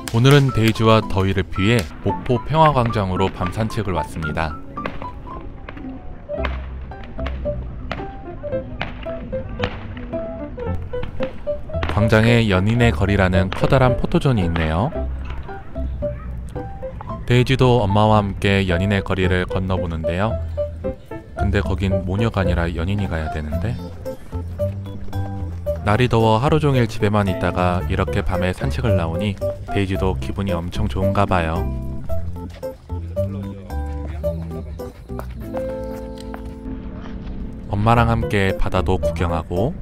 오늘은 데이지와 더위를 피해 목포 평화광장으로 밤 산책을 왔습니다. 광장에 연인의 거리라는 커다란 포토존이 있네요. 데이지도 엄마와 함께 연인의 거리를 건너보는데요. 근데 거긴 모녀가 아니라 연인이 가야 되는데, 날이 더워 하루 종일 집에만 있다가 이렇게 밤에 산책을 나오니 데이지도 기분이 엄청 좋은가 봐요. 엄마랑 함께 바다도 구경하고,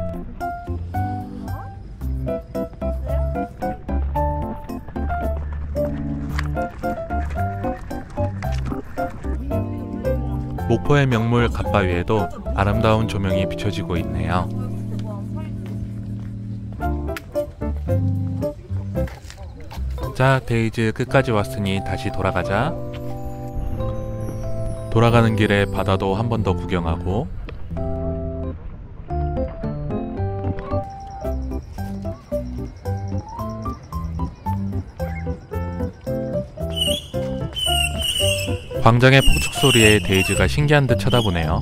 목포의 명물 갓바위에도 아름다운 조명이 비춰지고 있네요. 자, 데이지 끝까지 왔으니 다시 돌아가자. 돌아가는 길에 바다도 한 번 더 구경하고, 광장의 폭죽 소리에 데이지가 신기한 듯 쳐다보네요.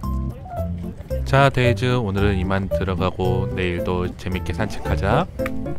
자, 데이지 오늘은 이만 들어가고 내일도 재밌게 산책하자.